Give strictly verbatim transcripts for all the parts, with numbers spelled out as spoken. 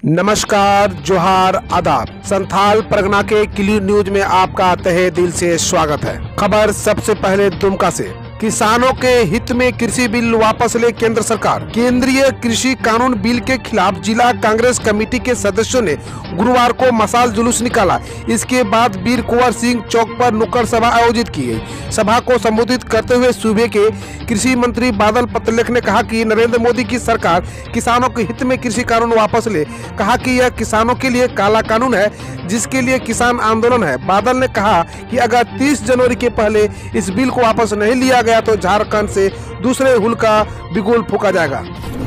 नमस्कार, जोहार, आदाब। संथाल परगना के क्लियर न्यूज में आपका तहे दिल से स्वागत है। खबर सबसे पहले दुमका से। किसानों के हित में कृषि बिल वापस ले केंद्र सरकार। केंद्रीय कृषि कानून बिल के खिलाफ जिला कांग्रेस कमेटी के सदस्यों ने गुरुवार को मशाल जुलूस निकाला। इसके बाद वीर कुंवर सिंह चौक पर नुक्कड़ सभा आयोजित की गई। सभा को संबोधित करते हुए सूबे के कृषि मंत्री बादल पत्रलेख ने कहा कि नरेंद्र मोदी की सरकार किसानों के हित में कृषि कानून वापस ले। कहा कि यह किसानों के लिए काला कानून है, जिसके लिए किसान आंदोलन है। बादल ने कहा कि अगर तीस जनवरी के पहले इस बिल को वापस नहीं लिया गया तो झारखंड से दूसरे हुल का बिगुल फूंका जाएगा।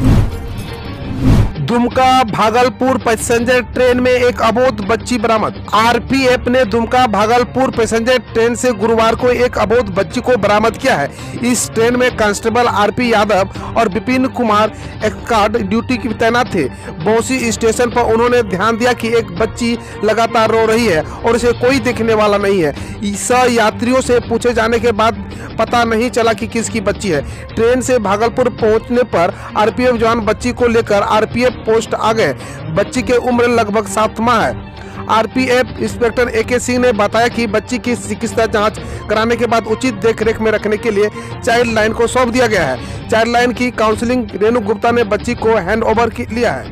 दुमका भागलपुर पैसेंजर ट्रेन में एक अबोध बच्ची बरामद। आरपीएफ ने दुमका भागलपुर पैसेंजर ट्रेन से गुरुवार को एक अबोध बच्ची को बरामद किया है। इस ट्रेन में कांस्टेबल आरपी यादव और विपिन कुमार एक्सकार्ड ड्यूटी की तैनात थे। बौसी स्टेशन पर उन्होंने ध्यान दिया कि एक बच्ची लगातार रो रही है और इसे कोई देखने वाला नहीं है। यात्रियों से पूछे जाने के बाद पता नहीं चला कि किसकी बच्ची है। ट्रेन से भागलपुर पहुंचने पर आरपीएफ जवान बच्ची को लेकर आरपीएफ पोस्ट आ गए। बच्ची की उम्र लगभग सात माह है। आरपीएफ इंस्पेक्टर एके सिंह ने बताया कि बच्ची की चिकित्सा जांच कराने के बाद उचित देखरेख में रखने के लिए चाइल्ड लाइन को सौंप दिया गया है। चाइल्ड लाइन की काउंसलिंग रेणु गुप्ता ने बच्ची को हैंड ओवर लिया है।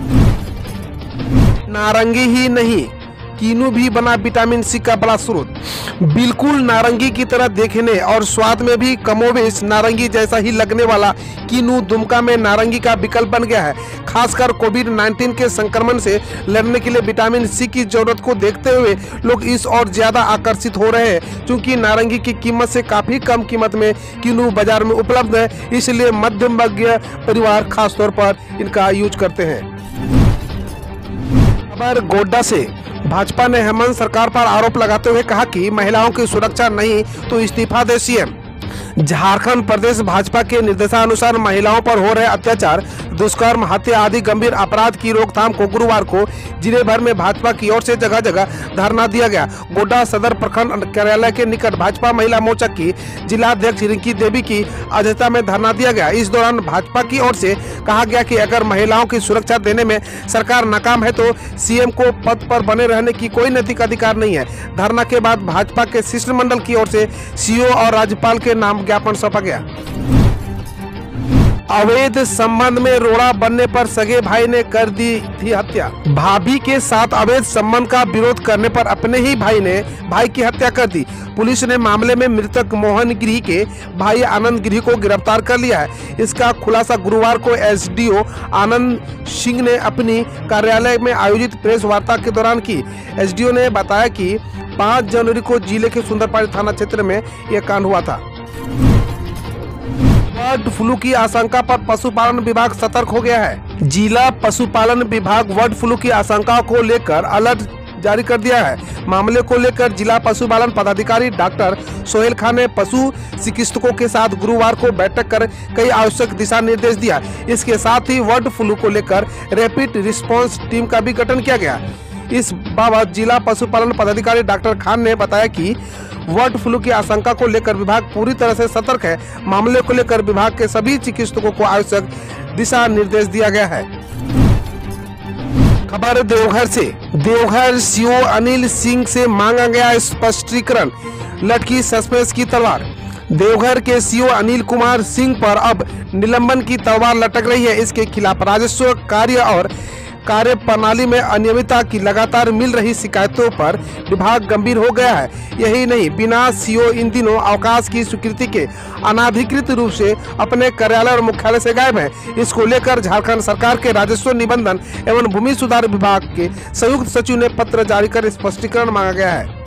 नारंगी ही नहीं, कीनू भी बना विटामिन सी का बड़ा स्रोत। बिल्कुल नारंगी की तरह देखने और स्वाद में भी कमोबेश नारंगी जैसा ही लगने वाला कीनू दुमका में नारंगी का विकल्प बन गया है। खासकर कोविड नाइन्टीन के संक्रमण से लड़ने के लिए विटामिन सी की जरूरत को देखते हुए लोग इस और ज्यादा आकर्षित हो रहे हैं। क्योंकि नारंगी की कीमत से काफी कम कीमत में कीनू बाजार में उपलब्ध है, इसलिए मध्यम वर्गीय परिवार खासतौर पर इनका यूज करते हैं। खबर गोड्डा से। भाजपा ने हेमंत सरकार पर आरोप लगाते हुए कहा कि महिलाओं की सुरक्षा नहीं तो इस्तीफा दे सीएम। झारखंड प्रदेश भाजपा के निर्देशानुसार महिलाओं पर हो रहे अत्याचार, दुष्कर्म, हत्या आदि गंभीर अपराध की रोकथाम को गुरुवार को जिले भर में भाजपा की ओर से जगह जगह धरना दिया गया। गोड्डा सदर प्रखंड कार्यालय के निकट भाजपा महिला मोर्चा की जिलाध्यक्ष रिंकी देवी की अध्यक्षता में धरना दिया गया। इस दौरान भाजपा की ओर से कहा गया कि अगर महिलाओं की सुरक्षा देने में सरकार नाकाम है तो सीएम को पद पर बने रहने की कोई नैतिक अधिकार नहीं है। धरना के बाद भाजपा के शिष्टमंडल की ओर से सीओ और राज्यपाल के नाम ज्ञापन सौंपा गया। अवैध संबंध में रोड़ा बनने पर सगे भाई ने कर दी थी हत्या। भाभी के साथ अवैध संबंध का विरोध करने पर अपने ही भाई ने भाई की हत्या कर दी। पुलिस ने मामले में मृतक मोहन गिरी के भाई आनंद गिरी को गिरफ्तार कर लिया है। इसका खुलासा गुरुवार को एसडीओ आनंद सिंह ने अपनी कार्यालय में आयोजित प्रेस वार्ता के दौरान की। एसडीओ ने बताया कि पाँच जनवरी को जिले के सुंदरपाड़ी थाना क्षेत्र में यह कांड हुआ था। बर्ड फ्लू की आशंका पर पशुपालन विभाग सतर्क हो गया है। जिला पशुपालन विभाग बर्ड फ्लू की आशंका को लेकर अलर्ट जारी कर दिया है। मामले को लेकर जिला पशुपालन पदाधिकारी डॉक्टर सोहेल खान ने पशु चिकित्सकों के साथ गुरुवार को बैठक कर कई आवश्यक दिशा निर्देश दिया। इसके साथ ही बर्ड फ्लू को लेकर रैपिड रिस्पांस टीम का भी गठन किया गया। इस बाबत जिला पशुपालन पदाधिकारी डॉक्टर खान ने बताया कि बर्ड फ्लू की आशंका को लेकर विभाग पूरी तरह से सतर्क है। मामले को लेकर विभाग के सभी चिकित्सकों को आवश्यक दिशा निर्देश दिया गया है। खबर देवघर से। देवघर सीओ अनिल सिंह से मांगा गया स्पष्टीकरण, लटकी सस्पेंस की तलवार। देवघर के सीओ अनिल कुमार सिंह पर अब निलंबन की तलवार लटक रही है। इसके खिलाफ राजस्व कार्य और कार्य प्रणाली में अनियमितता की लगातार मिल रही शिकायतों पर विभाग गंभीर हो गया है। यही नहीं, बिना सीओ इन दिनों अवकाश की स्वीकृति के अनाधिकृत रूप से अपने कार्यालय और मुख्यालय से गायब है। इसको लेकर झारखंड सरकार के राजस्व निबंधन एवं भूमि सुधार विभाग के संयुक्त सचिव ने पत्र जारी कर स्पष्टीकरण मांगा गया है।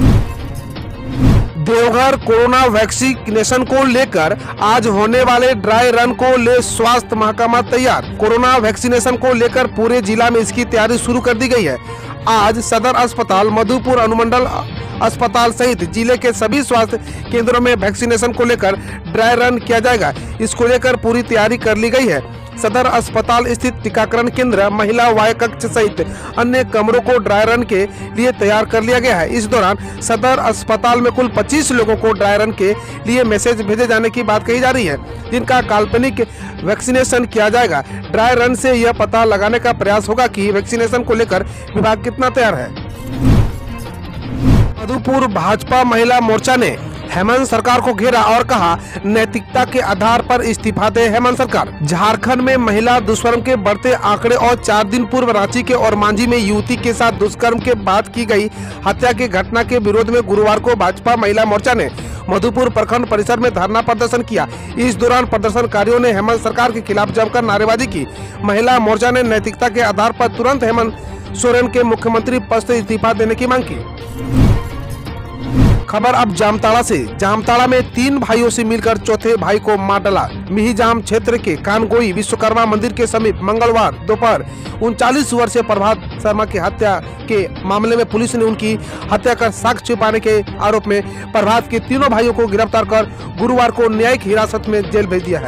देवघर कोरोना वैक्सीनेशन को लेकर आज होने वाले ड्राई रन को ले स्वास्थ्य महकमा तैयार। कोरोना वैक्सीनेशन को लेकर पूरे जिला में इसकी तैयारी शुरू कर दी गई है। आज सदर अस्पताल, मधुपुर अनुमंडल अस्पताल सहित जिले के सभी स्वास्थ्य केंद्रों में वैक्सीनेशन को लेकर ड्राई रन किया जाएगा। इसको लेकर पूरी तैयारी कर ली गई है। सदर अस्पताल स्थित टीकाकरण केंद्र, महिला वाय कक्ष सहित अन्य कमरों को ड्राई रन के लिए तैयार कर लिया गया है। इस दौरान सदर अस्पताल में कुल पच्चीस लोगों को ड्राई रन के लिए मैसेज भेजे जाने की बात कही जा रही है, जिनका काल्पनिक वैक्सीनेशन किया जाएगा। ड्राई रन से यह पता लगाने का प्रयास होगा कि वैक्सीनेशन को लेकर विभाग कितना तैयार है। मधुपुर भाजपा महिला मोर्चा ने हेमंत सरकार को घेरा और कहा, नैतिकता के आधार पर इस्तीफा दे हेमंत सरकार। झारखंड में महिला दुष्कर्म के बढ़ते आंकड़े और चार दिन पूर्व रांची के और मांझी में युवती के साथ दुष्कर्म के बाद की गई हत्या की घटना के विरोध में गुरुवार को भाजपा महिला मोर्चा ने मधुपुर प्रखंड परिसर में धरना प्रदर्शन किया। इस दौरान प्रदर्शनकारियों ने हेमंत सरकार के खिलाफ जमकर नारेबाजी की। महिला मोर्चा ने नैतिकता के आधार पर तुरंत हेमंत सोरेन के मुख्यमंत्री पद से इस्तीफा देने की मांग की। खबर अब जामताड़ा से। जामताड़ा में तीन भाइयों से मिलकर चौथे भाई को मार डाला। मिहिजाम क्षेत्र के कानगोई विश्वकर्मा मंदिर के समीप मंगलवार दोपहर उनचालीस वर्षीय प्रभात शर्मा की हत्या के मामले में पुलिस ने उनकी हत्या कर साक्ष्य छुपाने के आरोप में प्रभात के तीनों भाइयों को गिरफ्तार कर गुरुवार को न्यायिक हिरासत में जेल भेज दिया है।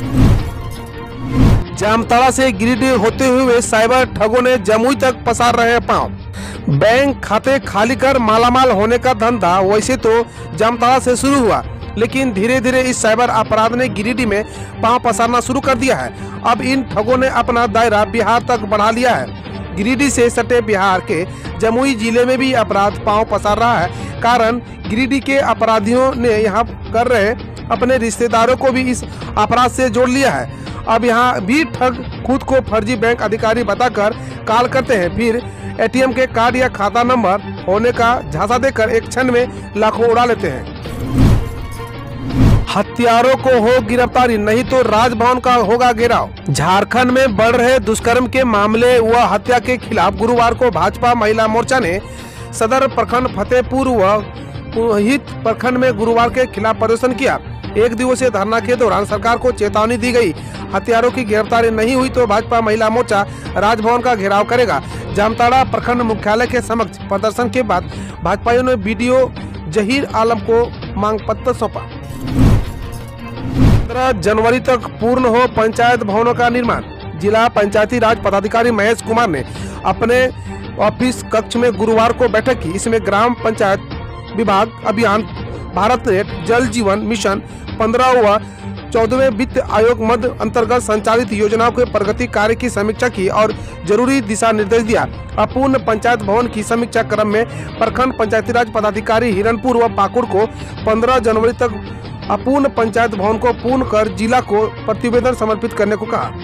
जामताड़ा से गिरिडीह होते हुए साइबर ठगों ने जमुई तक पसार रहे पांव। बैंक खाते खाली कर मालामाल होने का धंधा वैसे तो जामताड़ा से शुरू हुआ, लेकिन धीरे धीरे इस साइबर अपराध ने गिरिडीह में पांव पसारना शुरू कर दिया है। अब इन ठगों ने अपना दायरा बिहार तक बढ़ा लिया है। गिरिडीह से सटे बिहार के जमुई जिले में भी अपराध पांव पसार रहा है। कारण गिरिडीह के अपराधियों ने यहाँ कर रहे अपने रिश्तेदारों को भी इस अपराध से जोड़ लिया है। अब यहाँ भी ठग खुद को फर्जी बैंक अधिकारी बताकर कॉल करते हैं, फिर एटीएम के कार्ड या खाता नंबर होने का झांसा देकर एक क्षण में लाखों उड़ा लेते हैं। हत्यारों को हो गिरफ्तारी, नहीं तो राजभवन का होगा घेराव। झारखंड में बढ़ रहे दुष्कर्म के मामले व हत्या के खिलाफ गुरुवार को भाजपा महिला मोर्चा ने सदर प्रखंड फतेहपुर व पुरोहित प्रखंड में गुरुवार के खिलाफ प्रदर्शन किया। एक दिवसीय धरना के दौरान सरकार को चेतावनी दी गई, हत्यारों की गिरफ्तारी नहीं हुई तो भाजपा महिला मोर्चा राजभवन का घेराव करेगा। जामताड़ा प्रखंड मुख्यालय के समक्ष प्रदर्शन के बाद भाजपाइयों ने बीडीओ जहीर आलम को मांग पत्र सौंपा। पंद्रह जनवरी तक पूर्ण हो पंचायत भवनों का निर्माण। जिला पंचायती राज पदाधिकारी महेश कुमार ने अपने ऑफिस कक्ष में गुरुवार को बैठक की। इसमें ग्राम पंचायत विभाग अभियान, भारत नेट, जल जीवन मिशन, पंद्रह व चौदहवें वित्त आयोग मध्य अंतर्गत संचालित योजनाओं के प्रगति कार्य की समीक्षा की और जरूरी दिशा निर्देश दिया। अपूर्ण पंचायत भवन की समीक्षा क्रम में प्रखंड पंचायती राज पदाधिकारी हिरनपुर व पाकुड़ को पंद्रह जनवरी तक अपूर्ण पंचायत भवन को पूर्ण कर जिला को प्रतिवेदन समर्पित करने को कहा।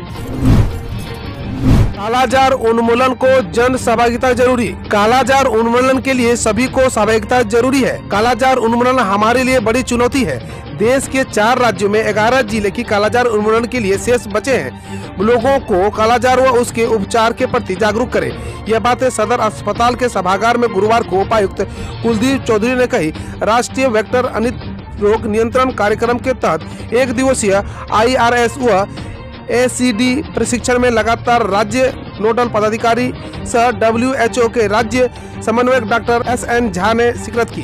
कालाजार उन्मूलन को जन सहभागिता जरूरी। कालाजार उन्मूलन के लिए सभी को सहभागिता जरूरी है। कालाजार उन्मूलन हमारे लिए बड़ी चुनौती है। देश के चार राज्यों में ग्यारह जिले की कालाजार उन्मूलन के लिए शेष बचे हैं। लोगों को कालाजार व उसके उपचार के प्रति जागरूक करें। यह बातें सदर अस्पताल के सभागार में गुरुवार को उपायुक्त कुलदीप चौधरी ने कही। राष्ट्रीय वेक्टर अनित रोग नियंत्रण कार्यक्रम के तहत एक दिवसीय आई आर एस व ए सी डी प्रशिक्षण में लगातार राज्य नोडल पदाधिकारी सह डब्ल्यू एच ओ के राज्य समन्वयक डॉक्टर एस एन झा ने शिरकत की।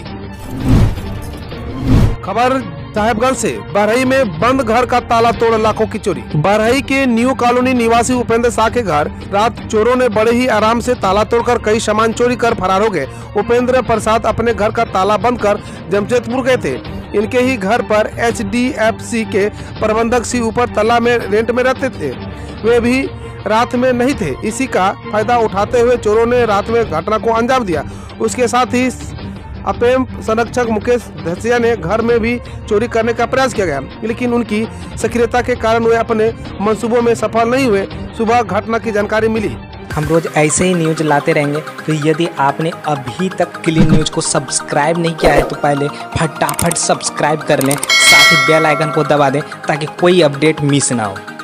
खबर साहेबगंज से। बरही में बंद घर का ताला तोड़ लाखों की चोरी। बरही के न्यू कॉलोनी निवासी उपेंद्र शाह के घर रात चोरों ने बड़े ही आराम से ताला तोड़कर कई सामान चोरी कर फरार हो गए। उपेंद्र प्रसाद अपने घर का ताला बंद कर जमशेदपुर गए थे। इनके ही घर पर एच डी एफ सी के प्रबंधक सी ऊपर तला में रेंट में रहते थे, वे भी रात में नहीं थे। इसी का फायदा उठाते हुए चोरों ने रात में घटना को अंजाम दिया। उसके साथ ही अपेम संरक्षक मुकेश धसिया ने घर में भी चोरी करने का प्रयास किया गया, लेकिन उनकी सक्रियता के कारण वे अपने मंसूबों में सफल नहीं हुए। सुबह घटना की जानकारी मिली। हम रोज ऐसे ही न्यूज लाते रहेंगे, तो यदि आपने अभी तक क्लीन न्यूज को सब्सक्राइब नहीं किया है तो पहले फटाफट सब्सक्राइब कर लें, साथ ही बेल आइकन को दबा दें ताकि कोई अपडेट मिस ना हो।